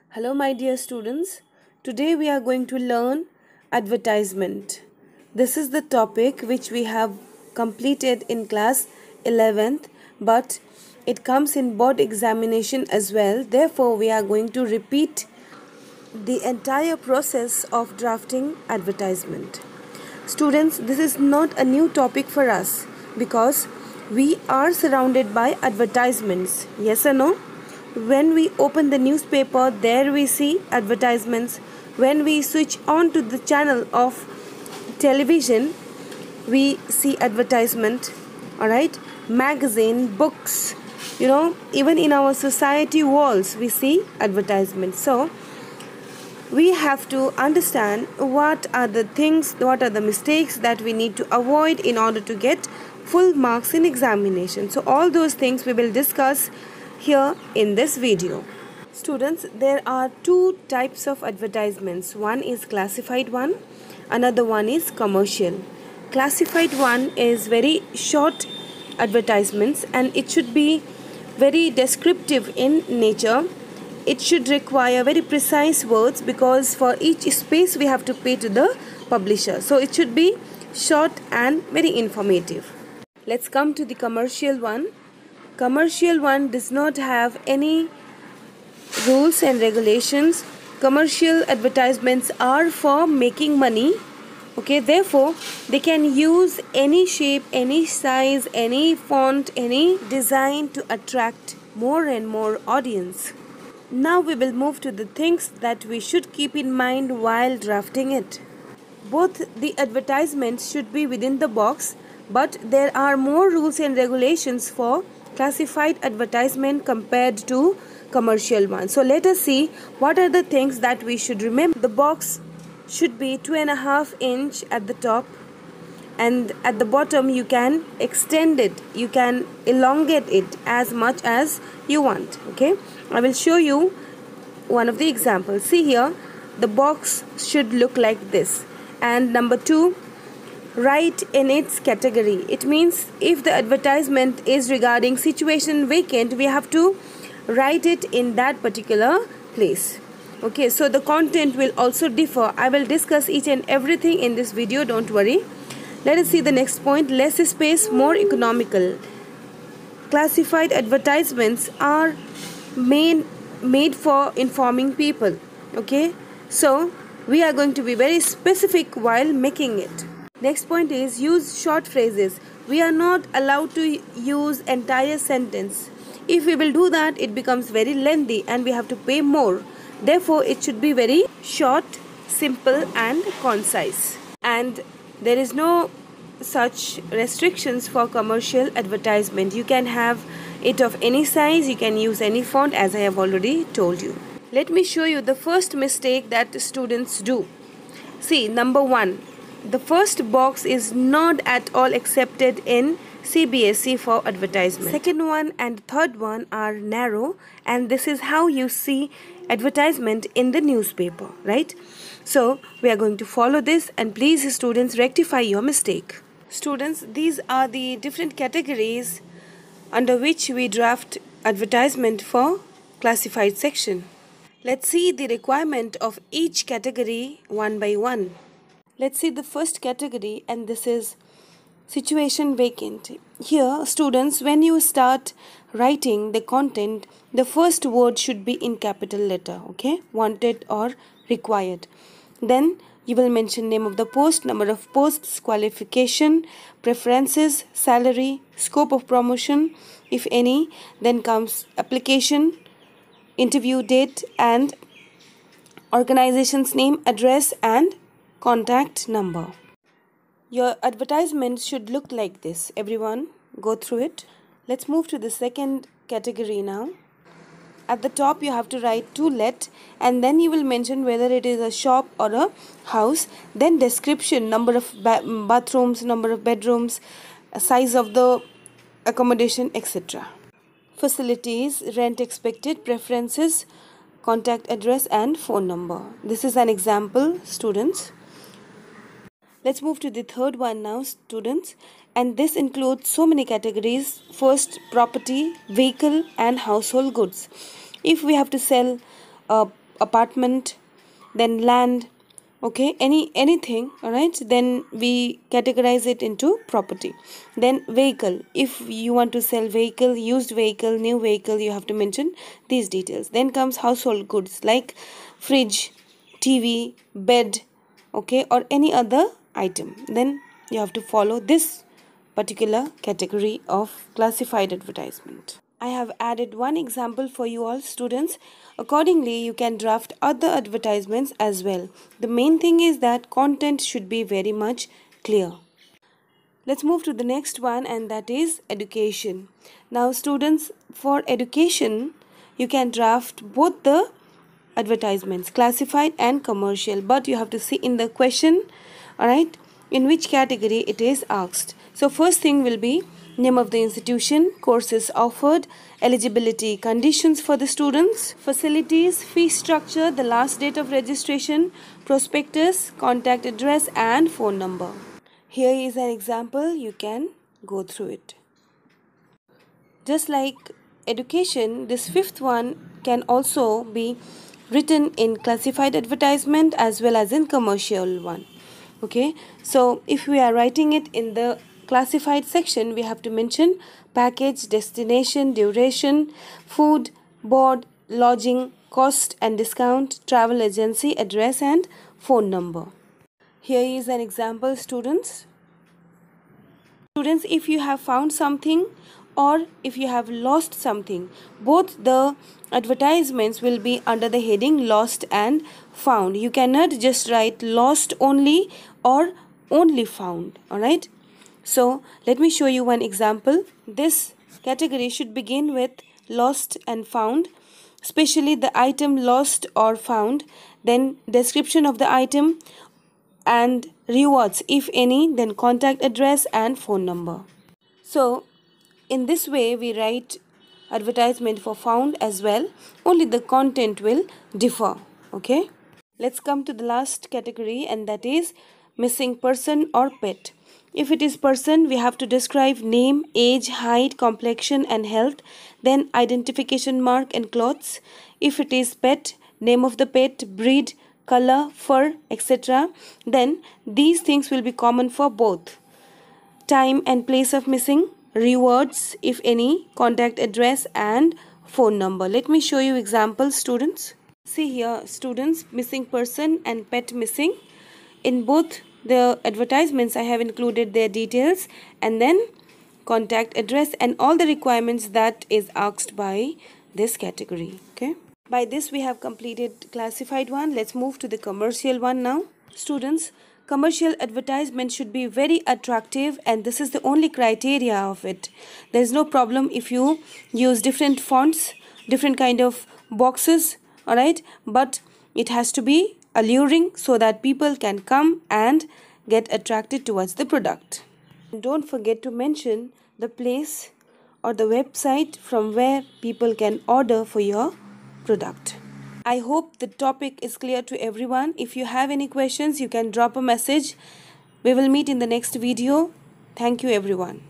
Hello, my dear students. Today we are going to learn advertisement. This is the topic which we have completed in class 11th, but it comes in board examination as well. Therefore, we are going to repeat the entire process of drafting advertisement. Students, this is not a new topic for us because we are surrounded by advertisements. Yes or no? When we open the newspaper, there we see advertisements. When we switch on to the channel of television, we see advertisement. Alright? Magazine, books, even in our society walls, we see advertisements. So, we have to understand what are the mistakes that we need to avoid in order to get full marks in examination. So all those things we will discuss here in this video. Students, there are two types of advertisements. One is classified one, another one is commercial. Classified one is very short advertisements and it should be very descriptive in nature. It should require very precise words because for each space we have to pay to the publisher. So it should be short and very informative. Let's come to the commercial one. Commercial one does not have any rules and regulations. Commercial advertisements are for making money. Okay, therefore they can use any shape, any size, any font, any design to attract more and more audience. Now we will move to the things that we should keep in mind while drafting it. Both the advertisements should be within the box, but there are more rules and regulations for classified advertisement compared to commercial one. So let us see what are the things that we should remember. The box should be 2.5 inch at the top, and at the bottom you can extend it, you can elongate it as much as you want. Okay, I will show you one of the examples. See here, the box should look like this. And number 2, write in its category. It means if the advertisement is regarding situation vacant, we have to write it in that particular place. Okay, so the content will also differ. I will discuss each and everything in this video, don't worry. Let us see the next point. Less space, more economical. Classified advertisements are made for informing people. Okay, so we are going to be very specific while making it. Next point is use short phrases. We are not allowed to use entire sentence. If we will do that, it becomes very lengthy and we have to pay more. Therefore, it should be very short, simple and concise. And there is no such restrictions for commercial advertisement. You can have it of any size, you can use any font, as I have already told you. Let me show you the first mistake that students do. See, number 1, the first box is not at all accepted in CBSE for advertisement. Second one and third one are narrow, and this is how you see advertisement in the newspaper, right? So we are going to follow this, and please students rectify your mistake. Students, these are the different categories under which we draft advertisement for classified section. Let's see the requirement of each category one by one. Let's see the first category, and this is situation vacant. Here, students, when you start writing the content, the first word should be in capital letter, okay? Wanted or required. Then you will mention name of the post, number of posts, qualification, preferences, salary, scope of promotion, if any. Then comes application, interview date, and organization's name, address, and contact number. Your advertisement should look like this. Everyone, go through it. Let's move to the second category now. At the top you have to write to let, and then you will mention whether it is a shop or a house. Then description, number of bathrooms, number of bedrooms, size of the accommodation, etc. Facilities, rent expected, preferences, contact address and phone number. This is an example, students. Let's move to the third one now, students, and this includes so many categories. First, property, vehicle and household goods. If we have to sell a apartment, then land, okay, anything, all right, then we categorize it into property. Then vehicle, if you want to sell vehicle, used vehicle, new vehicle, you have to mention these details. Then comes household goods like fridge, TV, bed, okay, or any other item. Then you have to follow this particular category of classified advertisement. I have added one example for you all students. Accordingly, you can draft other advertisements as well. The main thing is that content should be very much clear. Let's move to the next one, and that is education. Now students, for education, you can draft both the advertisements, classified and commercial, but you have to see in the question, alright, in which category it is asked. So first thing will be name of the institution, courses offered, eligibility conditions for the students, facilities, fee structure, the last date of registration, prospectus, contact address and phone number. Here is an example, you can go through it. Just like education, this fifth one can also be written in classified advertisement as well as in commercial one. Okay, so if we are writing it in the classified section, we have to mention package, destination, duration, food, board, lodging, cost and discount, travel agency, address and phone number. Here is an example, students. Students, if you have found something or if you have lost something, both the advertisements will be under the heading lost and found. You cannot just write lost only or only found, alright. So let me show you one example. This category should begin with lost and found, especially the item lost or found, then description of the item and rewards if any, then contact address and phone number. So in this way we write advertisement for found as well, only the content will differ. Okay, let's come to the last category, and that is missing person or pet. If it is person, we have to describe name, age, height, complexion and health, then identification mark and clothes. If it is pet, name of the pet, breed, color, fur, etc. Then these things will be common for both. Time and place of missing, rewards if any, contact address and phone number. Let me show you examples, students. See here, students, missing person and pet missing. In both the advertisements I have included their details and then contact address and all the requirements that is asked by this category. Okay, by this we have completed classified one. Let's move to the commercial one now. Students, commercial advertisement should be very attractive, and this is the only criteria of it. There is no problem if you use different fonts, different kind of boxes, alright, but it has to be alluring so that people can come and get attracted towards the product. Don't forget to mention the place or the website from where people can order for your product. I hope the topic is clear to everyone. If you have any questions, you can drop a message. We will meet in the next video. Thank you everyone.